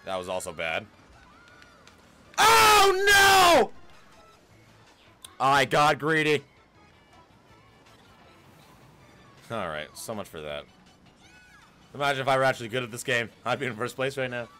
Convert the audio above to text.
That was also bad. Oh, no! I got greedy. Alright, so much for that. Imagine if I were actually good at this game. I'd be in first place right now.